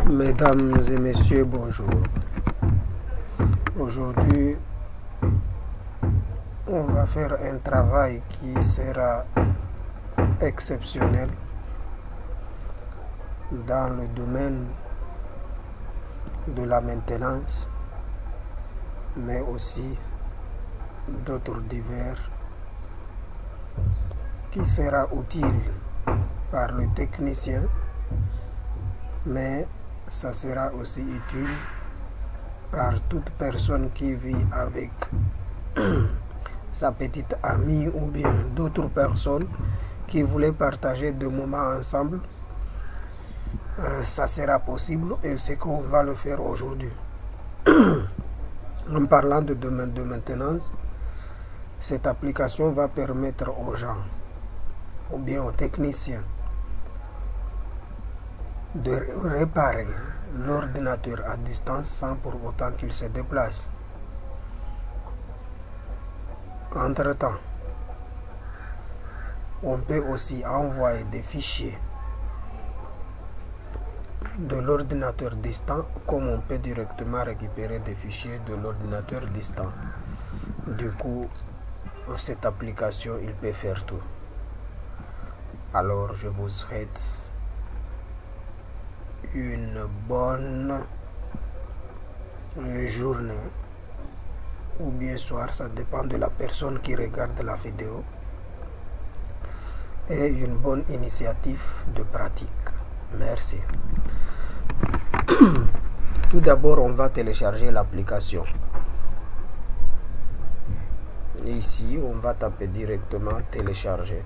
Mesdames et messieurs, bonjour. Aujourd'hui, on va faire un travail qui sera exceptionnel dans le domaine de la maintenance, mais aussi d'autres divers qui sera utile par le technicien, mais ça sera aussi utile par toute personne qui vit avec sa petite amie ou bien d'autres personnes qui voulaient partager des moments ensemble. Ça sera possible et c'est qu'on va le faire aujourd'hui. En parlant de domaine de maintenance, cette application va permettre aux gens ou bien aux techniciens de réparer l'ordinateur à distance sans pour autant qu'il se déplace. Entre-temps, on peut aussi envoyer des fichiers de l'ordinateur distant, comme on peut directement récupérer des fichiers de l'ordinateur distant. Du coup, cette application, il peut faire tout. Alors, je vous souhaite une bonne journée ou bien soir, ça dépend de la personne qui regarde la vidéo, et une bonne initiative de pratique. Merci. Tout d'abord, on va télécharger l'application. Ici, on va taper directement télécharger.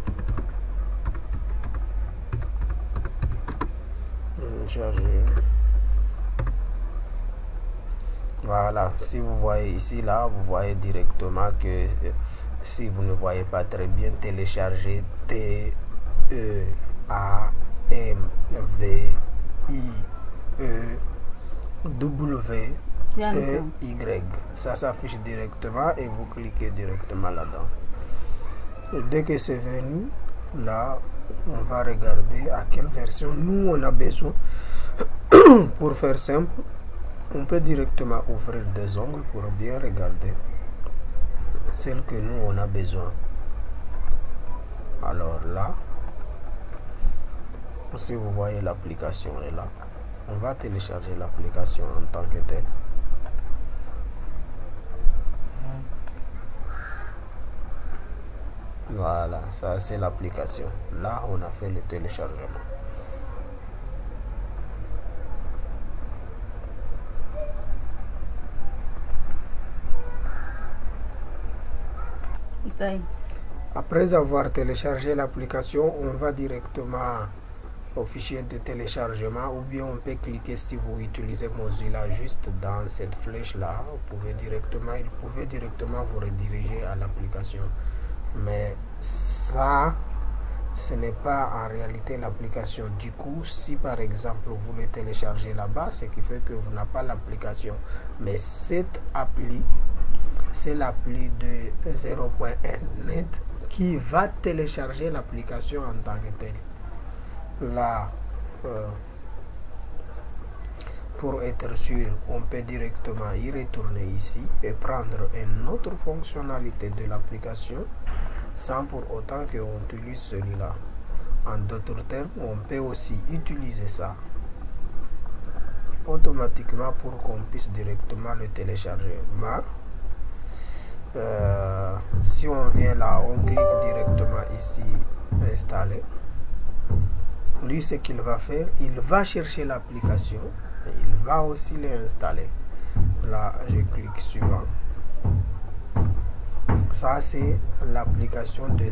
Voilà, si vous voyez ici, là, vous voyez directement que si vous ne voyez pas très bien, télécharger T-A-M-V-I-E-W-E-Y. Ça s'affiche directement et vous cliquez directement là-dedans. Et dès que c'est venu, là, on va regarder à quelle version nous on a besoin. Pour faire simple, on peut directement ouvrir des ongles pour bien regarder celle que nous on a besoin. Alors là, si vous voyez, l'application est là. On va télécharger l'application en tant que telle. Voilà, ça c'est l'application. Là, on a fait le téléchargement. Après avoir téléchargé l'application, on va directement au fichier de téléchargement, ou bien on peut cliquer, si vous utilisez Mozilla, juste dans cette flèche là, vous pouvez directement vous rediriger à l'application. Mais ça, ce n'est pas en réalité l'application. Du coup, si par exemple vous le téléchargez là-bas, ce qui fait que vous n'avez pas l'application. Mais cette appli, c'est l'appli de 0.1net qui va télécharger l'application en tant que telle. Là, pour être sûr, on peut directement y retourner ici et prendre une autre fonctionnalité de l'application sans pour autant qu'on utilise celui-là. En d'autres termes, on peut aussi utiliser ça automatiquement pour qu'on puisse directement le télécharger. Mais si on vient là, on clique directement ici, installer. Lui, ce qu'il va faire, il va chercher l'application et il va aussi l'installer. Là, je clique suivant. Ça, c'est l'application de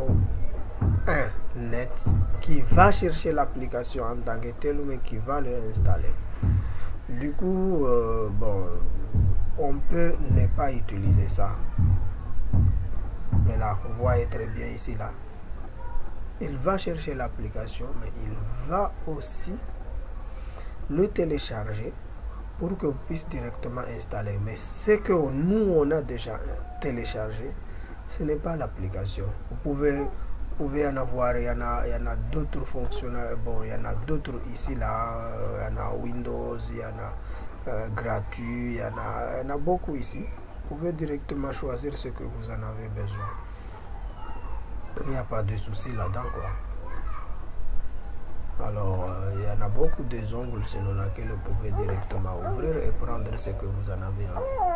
0.1net qui va chercher l'application en tant que telle, mais qui va l'installer. Du coup, bon, on peut ne pas utiliser ça. Mais là, vous voyez très bien ici, là. Il va chercher l'application, mais il va aussi le télécharger pour que vous puissiez directement installer. Mais ce que nous, on a déjà téléchargé, ce n'est pas l'application. Vous pouvez pouvez en avoir, il y en a d'autres fonctionnels, bon, il y en a d'autres ici, là, il y en a Windows, il y en a gratuit, il y en a beaucoup ici. Vous pouvez directement choisir ce que vous en avez besoin. Il n'y a pas de souci là-dedans, quoi. Alors, il y en a beaucoup de ongles selon lesquels vous pouvez directement ouvrir et prendre ce que vous en avez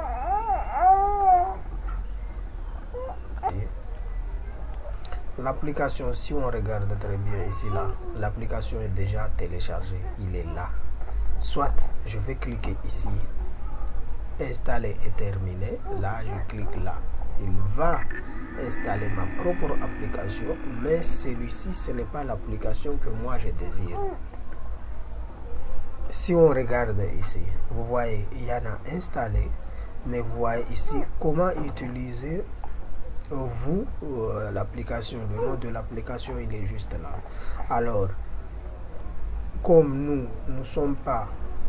envie. L'application, si on regarde très bien ici, là, l'application est déjà téléchargée. Il est là. Soit, je vais cliquer ici. Installer et terminer. Là, je clique là. Il va installer ma propre application, mais celui-ci, ce n'est pas l'application que moi je désire. Si on regarde ici, vous voyez, il y en a installé, mais vous voyez ici comment utiliser vous l'application. Le nom de l'application, il est juste là. Alors, comme nous ne sommes pas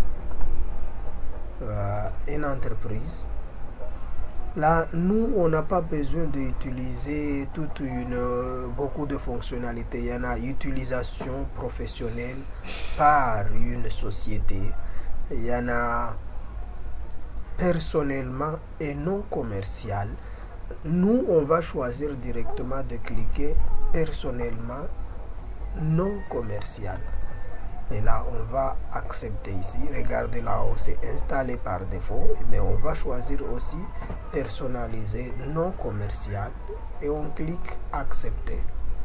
une entreprise, là, nous, on n'a pas besoin d'utiliser beaucoup de fonctionnalités. Il y en a utilisation professionnelle par une société. Il y en a personnellement et non commercial. Nous, on va choisir directement de cliquer personnellement non commercial. Et là, on va accepter ici. Regardez là-haut, c'est installé par défaut. Mais on va choisir aussi personnaliser non commercial. Et on clique accepter.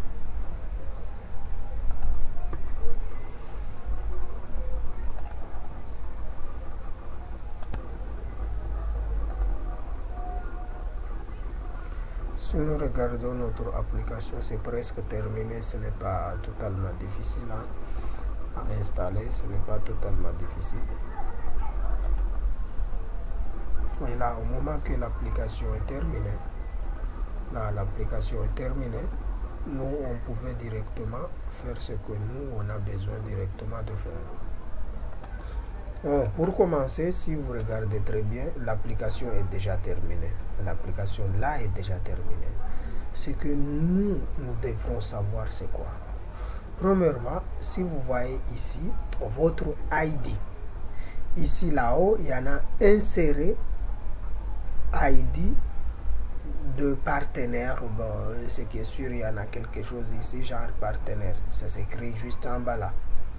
Si nous regardons notre application, c'est presque terminé. Ce n'est pas totalement difficile à installer, ce n'est pas totalement difficile. Et là, au moment que l'application est terminée, là, l'application est terminée, nous, on pouvait directement faire ce que nous, on a besoin directement de faire. Bon, pour commencer, si vous regardez très bien, l'application est déjà terminée. L'application là est déjà terminée. Ce que nous devrons savoir, c'est quoi? Premièrement, si vous voyez ici, votre ID. Ici, là-haut, il y en a inséré ID de partenaire. Bon, ce qui est sûr, il y en a quelque chose ici, genre partenaire. Ça s'écrit juste en bas là.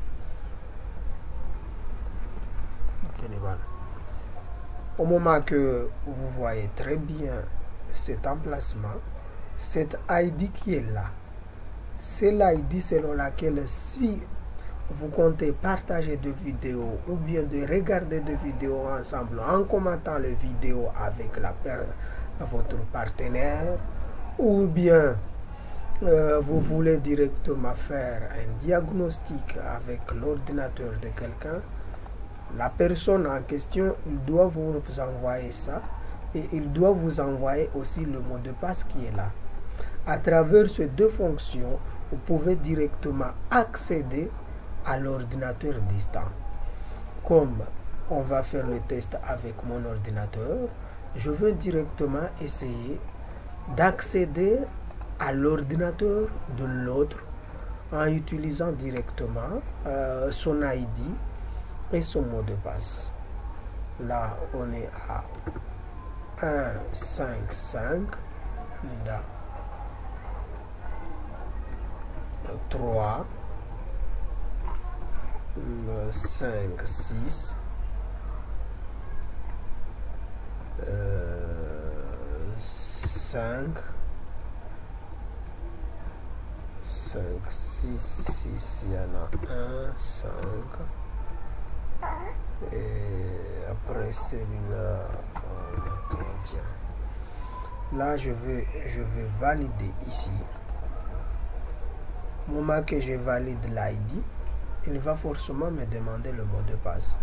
Au moment que vous voyez très bien cet emplacement, cette ID qui est là, c'est l'ID selon laquelle si vous comptez partager des vidéos ou bien de regarder des vidéos ensemble en commentant les vidéos avec votre partenaire, ou bien vous voulez directement faire un diagnostic avec l'ordinateur de quelqu'un, la personne en question, il doit vous envoyer ça et il doit vous envoyer aussi le mot de passe qui est là. À travers ces deux fonctions, vous pouvez directement accéder à l'ordinateur distant. Comme on va faire le test avec mon ordinateur, je vais directement essayer d'accéder à l'ordinateur de l'autre en utilisant directement son ID et son mot de passe. Là, on est à 155. Là, 3, 5, 6, 5, 6, 6, il y en a 1, 5. Et après celui-là, là je vais valider ici. Au moment que je valide l'ID, il va forcément me demander le mot de passe.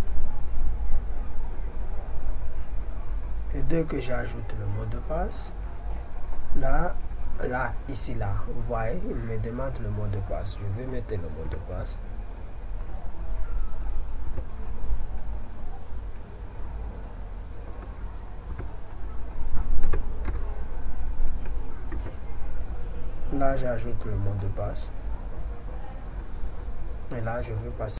Et dès que j'ajoute le mot de passe, là, ici, là, vous voyez, il me demande le mot de passe. Je vais mettre le mot de passe. Là, là, j'ajoute le mot de passe. Et là, je vais passer